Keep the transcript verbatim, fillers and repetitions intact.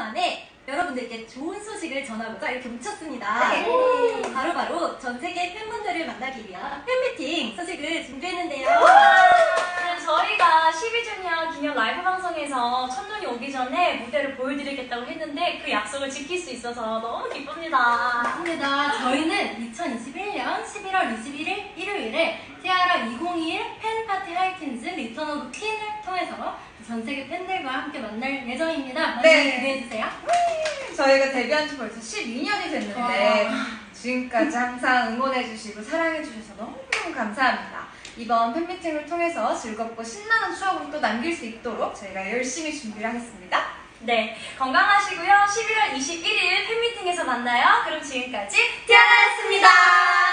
만에 여러분들께 좋은 소식을 전하고자 이렇게 뭉쳤습니다. 네. 바로바로 전 세계 팬분들을 만나기 위한 팬미팅 소식을 준비했는데요. 네, 저희가 십이 주년 기념 라이브 방송에서 첫눈이 오기 전에 무대를 보여드리겠다고 했는데 그 약속을 지킬 수 있어서 너무 기쁩니다. 맞습니다. 저희는 이천이십일 년 십일월 이십일일 일요일에 티아라 이천이십일 팬파티 하이틴즈 리턴 오브 퀸을 통해서 전 세계 팬들과 함께 만날 예정입니다. 많이 네. 기대해주세요. 저희가 데뷔한 지 벌써 십이 년이 됐는데 지금까지 항상 응원해주시고 사랑해주셔서 너무너무 감사합니다. 이번 팬미팅을 통해서 즐겁고 신나는 추억을 또 남길 수 있도록 저희가 열심히 준비를 하겠습니다. 네, 건강하시고요. 십일월 이십일일 팬미팅에서 만나요. 그럼 지금까지 티아라였습니다.